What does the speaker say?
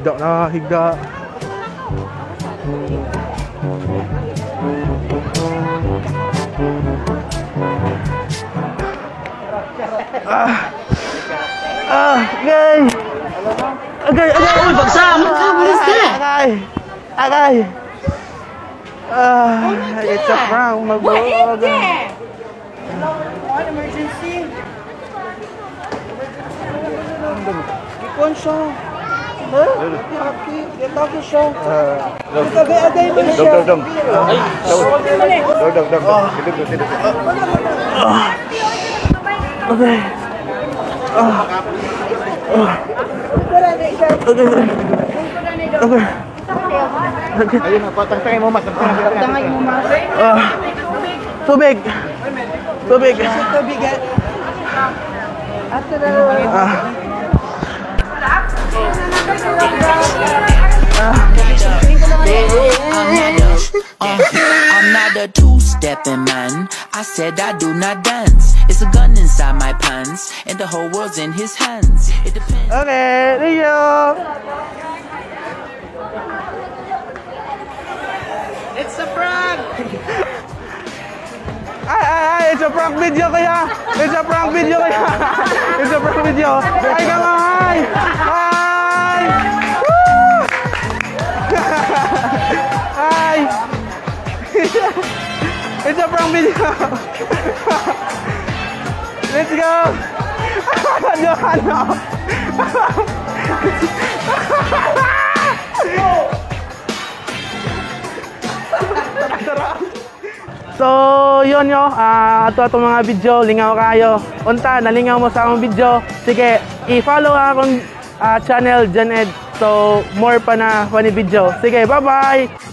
Higa na, higa. Okay. Okay, uy, bagsak! What is that? Agay! It's a prank, What is that? What emergency? Ikon siya. Kita siya. Kita aday mo siya. Dong. Okay. Okay. Ayun na, patangtangin mo mas. Patangay mo mas. Tubig. Tubig. Tubig. I'm not a two-stepping man. I said I do not dance. It's a gun inside my pants, and the whole world's in his hands. It depends. Okay, Rio. It's a prank! It's a prank video kaya. It's a prank video kaya. It's a prank video. Hi ka nga, hi. Hi. Woo! Hi. It's a prank video. Let's go. Johanna. So, yun yo. Ato mga video, lingaw kayo. Unta, nalingaw mo sa akong video. Sige, i-follow akong channel, Jan Ed. So, more pa na funny video. Sige, bye-bye!